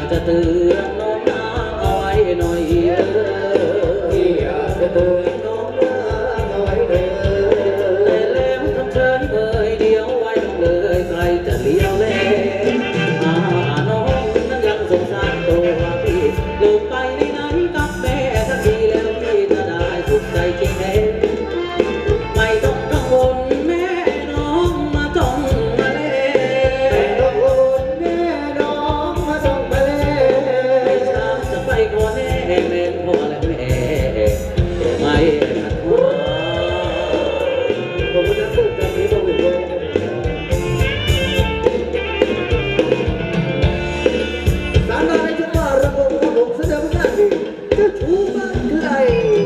จะเตือนน้องนางเอาไว้หน่อยพี่อยากจะเตือนน้องนางเอาไว้หน่อยแต่แล้วทำเชิญเอ่ยเดียวไว้เลยใครจะเลี้ยวแลน้องนั้นยังสงสารตัวพี่ลืมไปในนั้นกับแม่ทันทีแล้วพี่จะได้สุขใจจริงแท้ไม่ต้องกังวลแม่น้องมาจ้องมาเล่ไม่ต้องกังวลแม่น้องมาจ้องมาเล่ไม่ช้าจะไปก่อนแน่แม่พ่อและแม่ไม่ขัดขวางผมก็จะสู้กับนี้ต้องอยู่ด้วยสารอะไรจะมาระบบระบบแสดงหน้าที่จะชูบ้านใคร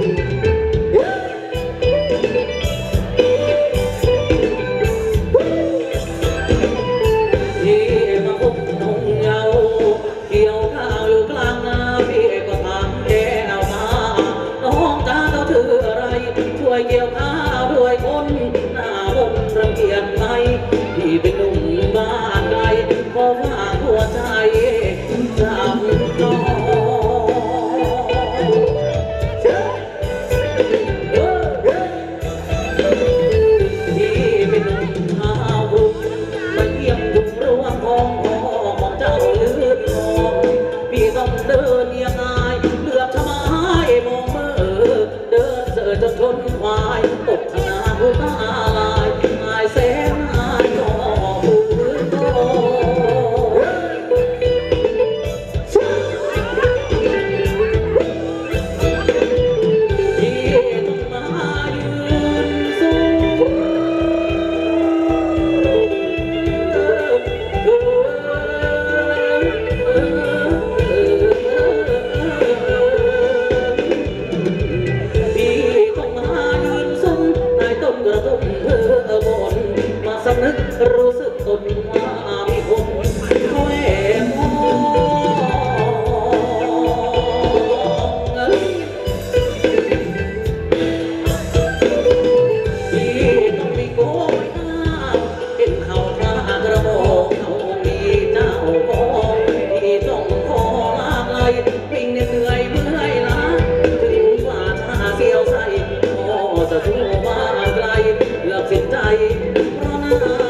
เกี่ยวข้าวด้วยคนหน้ามนต์รังเกียจไหมพี่เป็นหนุ่มบ้านไกลขอฝากหัวใจจำน้องพี่เป็นหนุ่มชาวกรุงมาเยี่ยมทุกเรื่องของเจ้าลื่นมองพี่ต้องเดินเอียงอายเลือกชะไม้มองมือเดินเสือจนทนควายตกขนาผู้ตาลายอายแสนอายก็พื้นโตที่ต้องมายืนสู้รู้สึกตนว่ามีคนคอยมองที่ต้องมีโกยหน้าเห็นเขาพระกระบอกเขามีเจ้าของที่ต้องขอลาไกลวิ่งเหนื่อยเมื่อยล้าถึงว่าถ้าเสียวใส่ก็จะสู้มาไกลเลือกสิ้นใจเพราะน้า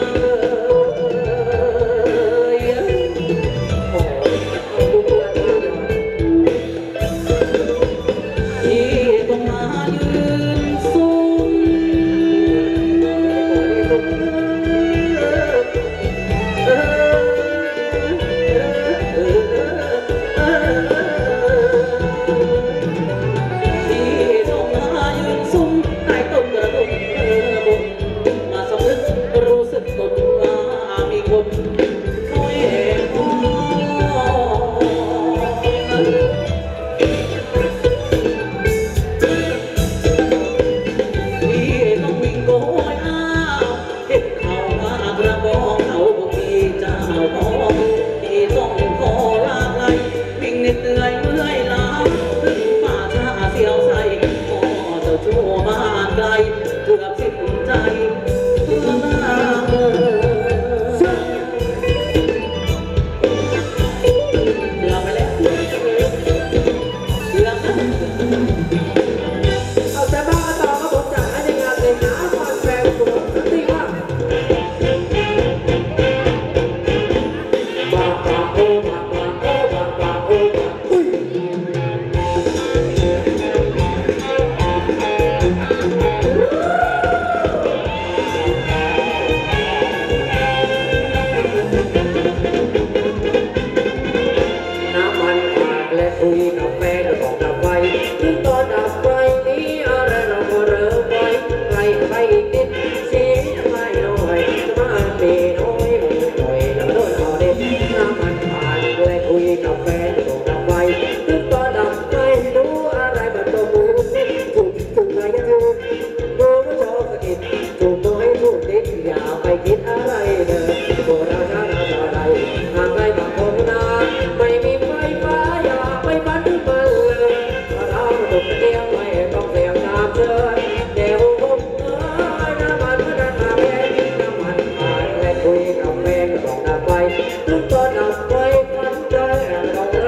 คุยกับแฟนก็ต้องดับไฟถึงตอนดับไฟมันได้เรา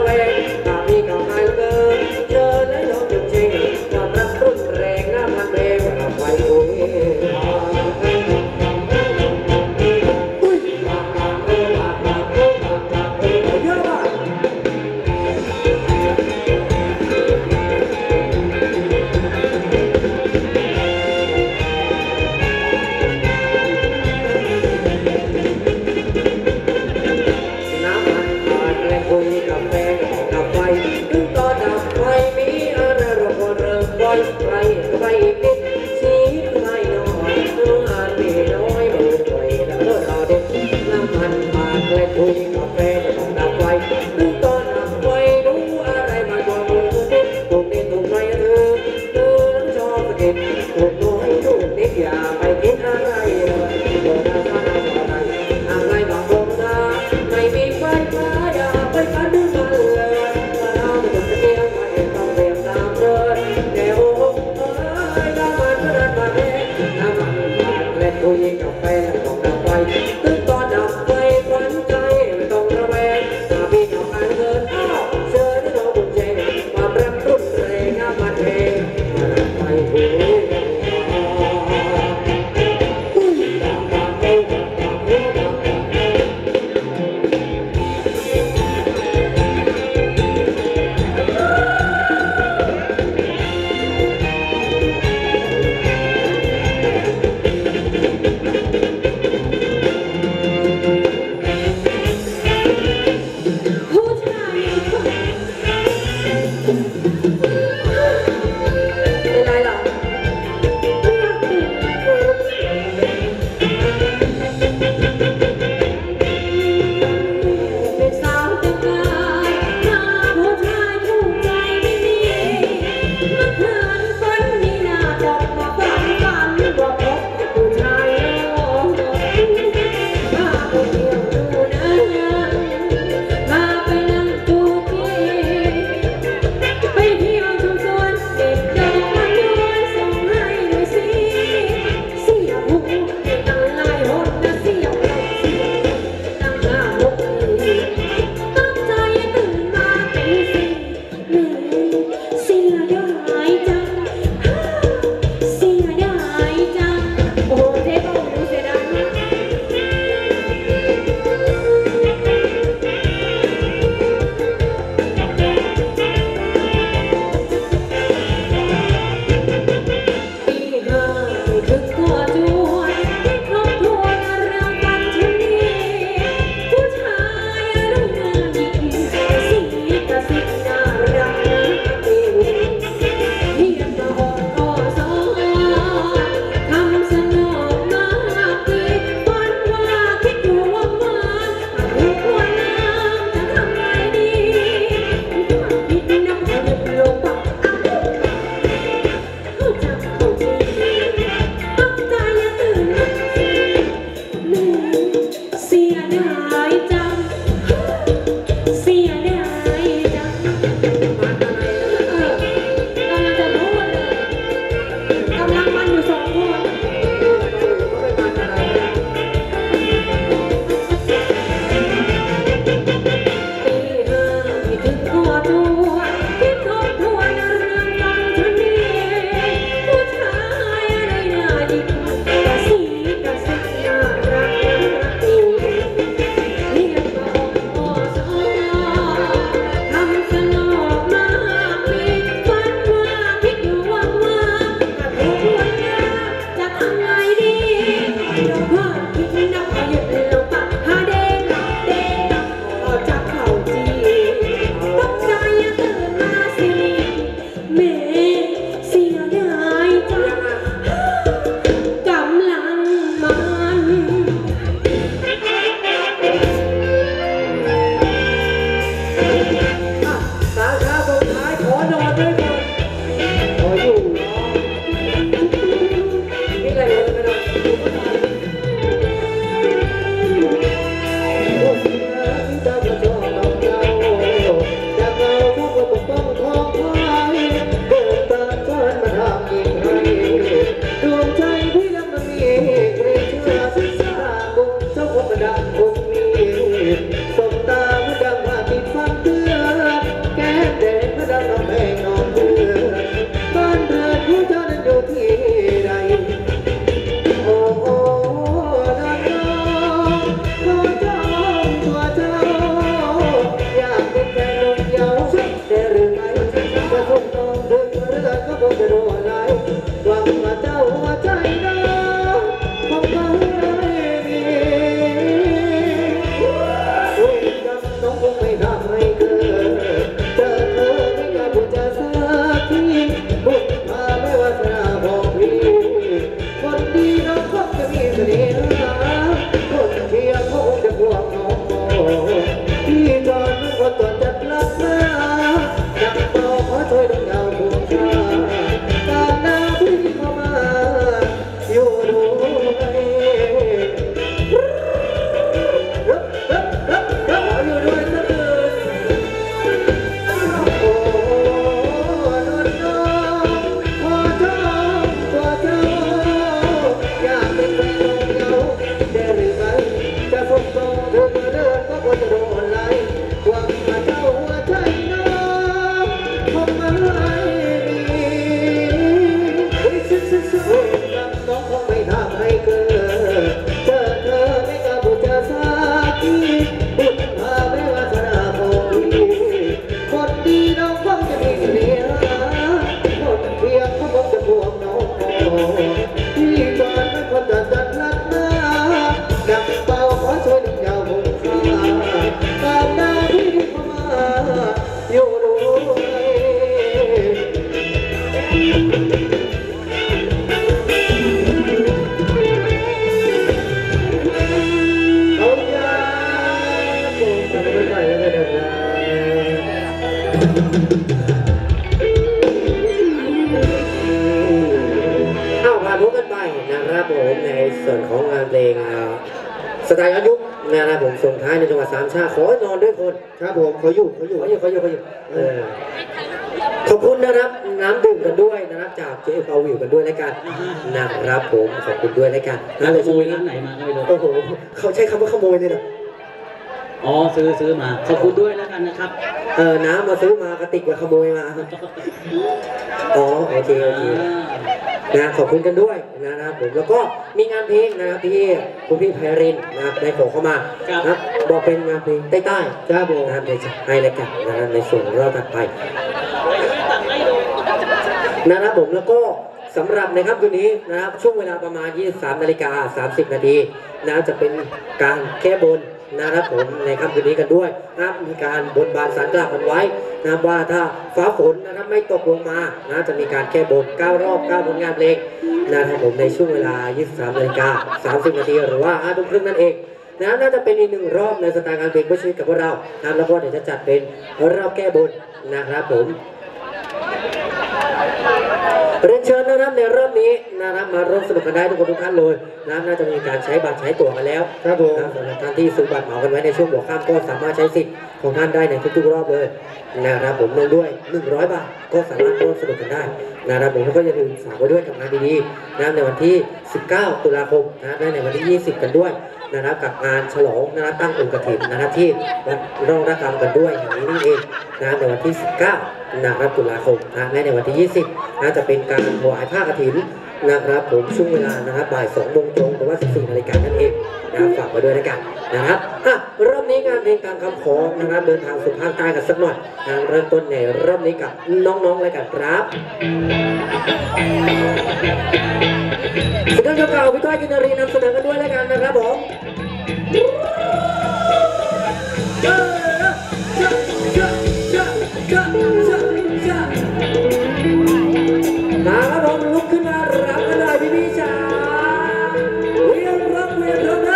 าแฟดับไฟถึงตอนดับไฟมีอะไรเราก็เริ่มไว้ไฟไฟนิดสีไฟน้อยน้องอาจมีน้อยมือหน่อยแล้วเราเด็กน้ำมันผ่านและคุยกาแฟดับไฟถึงตอนดับไฟรู้อะไรมาตัวมือเด็กถูกนี่ถูกไม่เธอนั้นชอบเด็กถูกน้อยถูกนิดอย่าไปคิดอะไรเลยโดนอาสาอะไรอะไรบางคนนะไม่มีไฟฟ้าอย่าไปฝันถึงมันเลยมาพบกันไปนะครับผมในส่วนของงานเพลงสไตล์ย้อนยุคนะครับผมส่งท้ายในจังหวัดสามชาติขอนอนด้วยคนครับผมขออยู่ขอบคุณนะครับน้ำดื่มกันด้วยนะครับจากเจ๊เอาวิวกันด้วยแล้วกันนะครับผมขอบคุณด้วยแล้วกันขโมยร้านไหนมาก็ไม่รู้โอ้โหเขาใช้คำว่าขโมยเลยนะอ๋อซื้อมาขอบคุณด้วยแล้วกันนะครับน้ำมาซื้อมากระติกมาขโมยมาอ๋อโอเคนะขอบคุณกันด้วยนะครับผมแล้วก็มีงานเพลงนะครับที่คุณพี่ไพรินนะครับได้ขอเข้ามานะครับบอกเป็นงานเพลงใต้ๆจ้าโบนะครับในให้แล้วกันนะครับในส่วนรอบถัดไปนะครับผมแล้วก็สำหรับในค่ำคืนนี้นะครับช่วงเวลาประมาณ 23:30 นาทีนะจะเป็นการแก้บนนะครับผมในค่ำคืนนี้กันด้วยนะครับมีการบนบานสารกล่าวกันไว้นะครับว่าถ้าฟ้าฝนนะครับไม่ตกลงมานะจะมีการแก้บน9 รอบ 9 ผลงานเพลงนะครับผมในช่วงเวลา 23:30 นาทีหรือว่า 5 ทุ่มครึ่งนั่นเองนะน่าจะเป็นอีก1 รอบในสไตล์การเพลงเพื่อชีวิตกับพวกเรานะแล้วก็เดี๋ยวจะจัดเป็นรอบแก้บนนะครับผมเรียนเชิญนะครับในรอบนี้นะครับมาร่วมสนุกกันได้ทุกคนทุกท่านเลยนะน่าจะมีการใช้บัตรใช้ตั๋วกันแล้วครับผมสำหรับท่านที่ซื้อบัตรเหมากันไว้ในช่วงหัวค่ำก็สามารถใช้สิทธิ์ของท่านได้ในทุกๆรอบเลยนะครับผมลงด้วย100 บาทก็สามารถร่วมสนุกกันได้นะครับผมแล้วก็อย่าลืมฝากไว้ด้วยกับงานดีๆนะในวันที่19 ตุลาคมนะและในวันที่20 กันด้วยนะครับกับงานฉลองนะครับตั้งองค์กฐินนะครับที่วัดร่องระฆังกันด้วยอย่างนี้นี่เองนะในวันที่19นะครับตุลาคมนะและในวันที่20นะจะเป็นการถวายผ้ากฐินนะครับผมช่วงเวลานะครับบ่าย 2 โมงตรงหรือว่า 14 นาฬิกานั่นเองนะฝากไว้ด้วยกันนะครับรอบนี้งานเพลงตามคำขอนะครับเดินทางสู่ภาคใต้กันสักหน่อยนะเริ่มต้นในรอบนี้กับน้องๆเลยกันครับสุดยอดเก่าพี่ก้อยกินรีนำเสนอกันด้วยแล้วกันนะครับผมนะครับผมลุกขึ้นมารับกันเลยพี่จ๋าเวียนรับนะ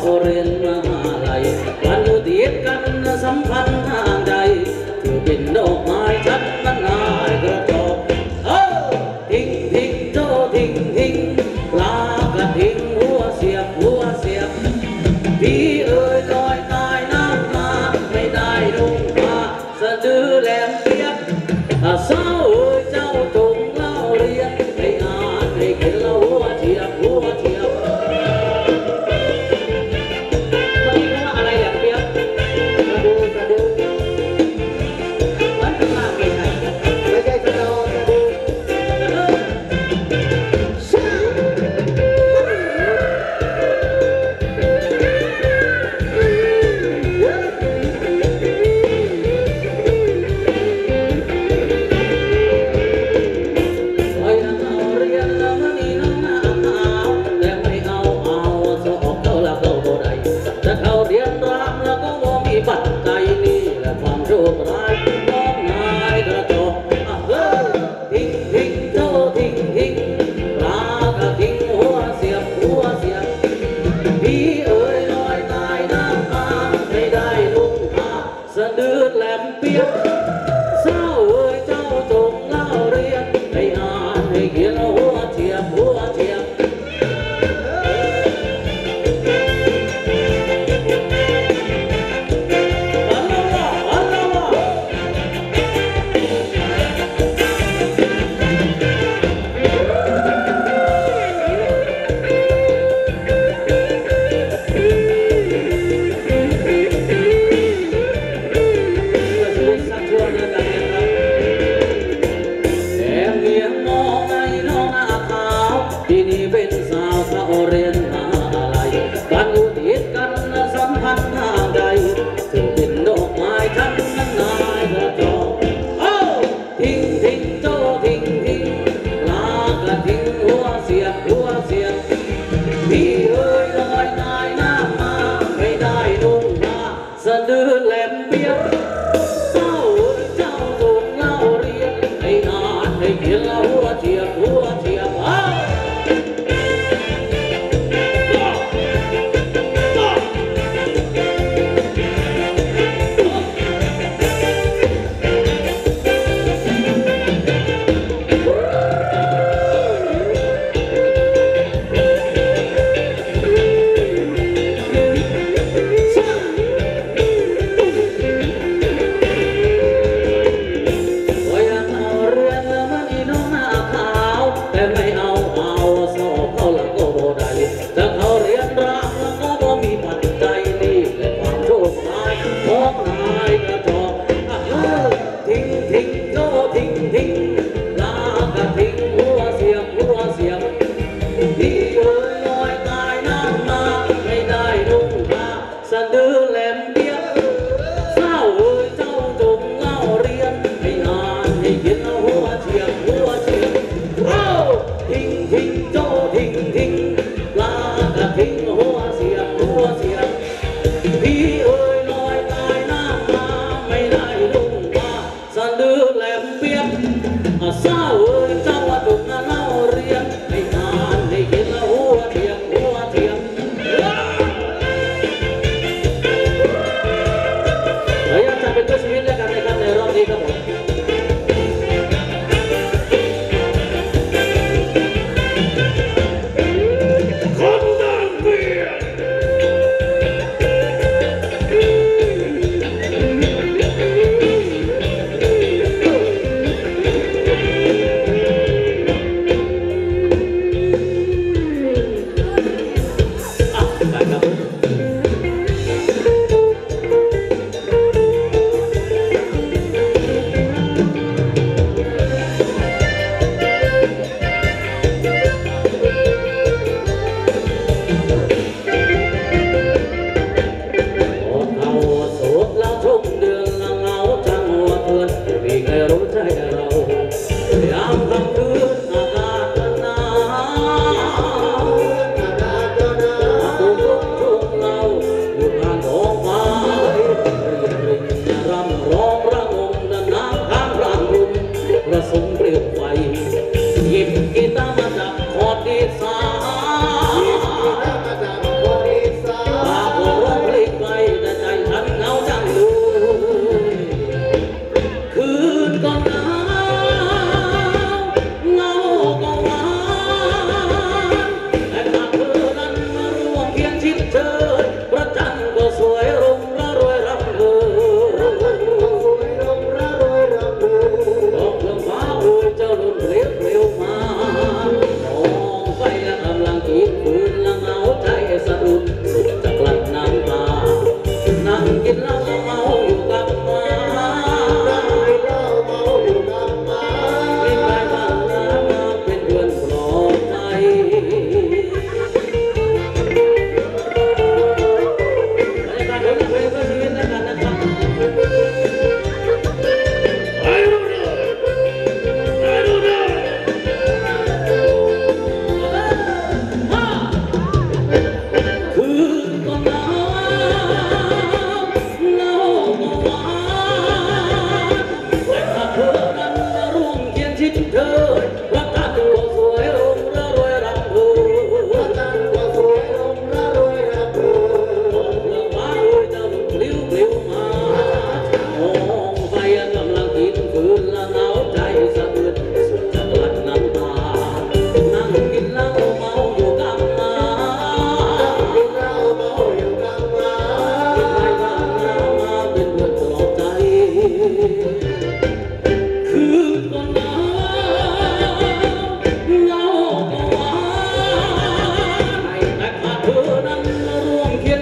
เรียนมหาลัยมันอยู่ติดกันสัมพันธ์ทางใดถือเป็นดอกไม้ฉันนั้นนายกระจอกทิ้งทิ้งโจทิ้งทิ้งลากระทิ้งหัวเสียบหัวเสียบพี่เอ๋ยลอยตายน้ำมาไม่ได้นุ่งผ้าสะดือแหลมเปียกเศร้าเอ๋ยเจ้าจงเล่าเรียนให้อ่านให้เขียนเล่าหัวเทียบหัวเทียบวันนี้เขาว่าอะไรแหลมเปียกสะดือสะดือมันข้างล่างไม่ใช่ไม่ใช่สะดือสะดือปัจจัยนี่แหละความโชคร้ายน้องนายกระจกทิ้งทิ้งโจทิ้งทิ้งปลากระทิ้งหัวเสียบหัวเสียบพี่เอ๋ยลอยตายน้ำมาไม่ได้นุ่งผ้าสะดือแหลมเปียกเศร้าเอ๋ยเจ้าจงเล่าเรียนให้อ่านให้เขียนหัวเทียบหัวเทียบ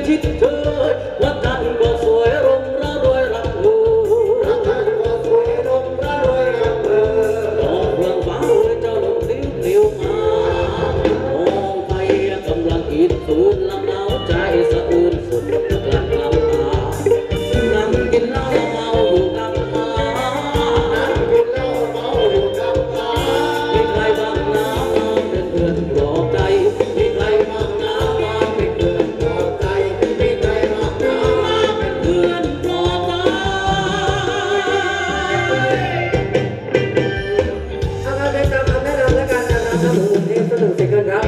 ชิดเธอรักกันก็สวยร่มระรวยรักเธอรักกันก็สวยร่มระรวยรักเธอดอกเรืองฟ้าเจ้าลมเลี้ยวเลี้ยวมามองไปกำลังอิดฝืนลำหนาวใจสะอื้นสุดกลับลำตานั่งกินเหล้าเมาอยู่กับมานั่งกินเหล้าเมาอยู่กับมามีใครบ้างนะมาเป็นเพื่อนปลอบใจมีใครบ้างนะมาเป็นเพื่อนปลอบใจมีใครบ้างนะมาเป็นเพื่อนปลอบใจเอาละเป็นตามคำแนะนำและการนำหมู่เพลงสนุกสิเกินครับ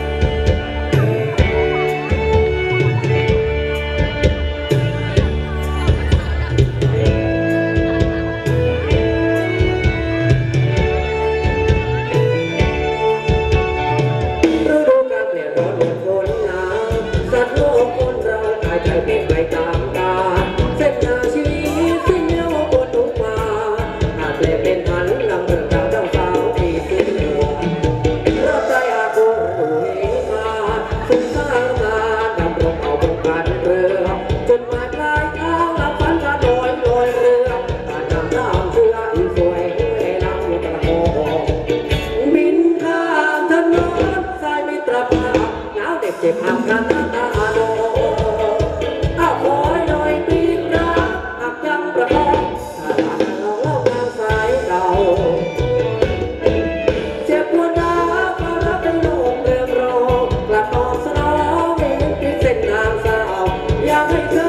ฤดูกาลเปลี่ยนร้อนเหมือนฝนหนาวสัตว์โลกคนเรากายใจเปลี่ยนไปตามกาลเส้นทางชีวิตที่เหนียวปวดทุกมาอาจเปลี่ยนเป็นพันลำเรื่องราวเจ้าสาวที่สิ้นเหลือรักใจอาโกดูเหมาสุดท้ายมาดำรงเอาบงการเรือจนมาปลายทางหลับฝันการลอยเรือผ่านน้ำเชื่ออีสวยให้ลำกระโปงบินข้ามถนนสายมิตรภาพหนาวเด็กเจ็บหักกันตาโดอ้าวคอยหน่อยปีนรักหักยังประคองถ้าหากเราเล่างานสายเก่าเจ็บปวดหนาวเพราะรักเป็นโลกเรืองรองกลับตอบสนองไม่เห็นที่เส้นทางสาวอยากให้เธอ